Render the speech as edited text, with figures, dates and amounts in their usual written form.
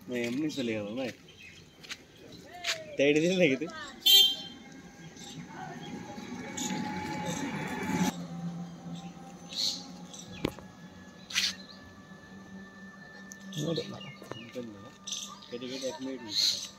नाही एमनी चलेगा मैं तैयारी दिन लगी थी ನೋಡಿ केटे केटे एक मिनट